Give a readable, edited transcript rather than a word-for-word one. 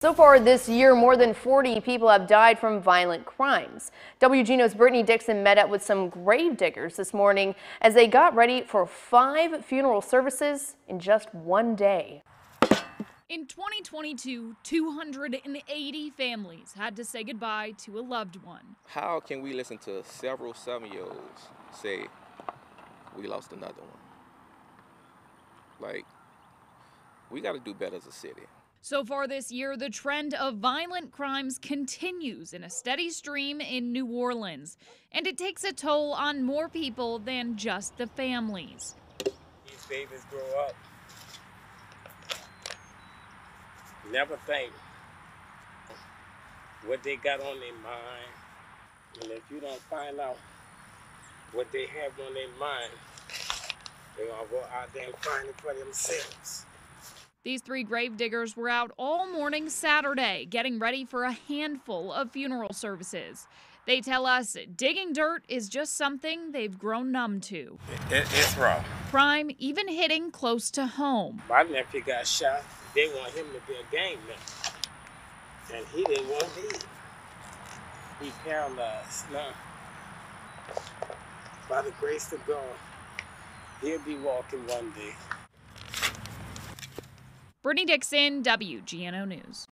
So far this year, more than 40 people have died from violent crimes. WGNO's Brittany Dixon met up with some gravediggers this morning as they got ready for 5 funeral services in just one day. In 2022, 280 families had to say goodbye to a loved one. How can we listen to several 7-year-olds say, we lost another one? Like, we got to do better as a city. So far this year, the trend of violent crimes continues in a steady stream in New Orleans, and it takes a toll on more people than just the families. These babies grow up, never think what they got on their mind, and if you don't find out what they have on their mind, they're gonna go out there and find it for themselves. These 3 gravediggers were out all morning Saturday, getting ready for a handful of funeral services. They tell us digging dirt is just something they've grown numb to. It's rough. Crime even hitting close to home. My nephew got shot. They want him to be a gang member, and he didn't want to be. He paralyzed now. By the grace of God, he'll be walking one day. Brittany Dixon, WGNO News.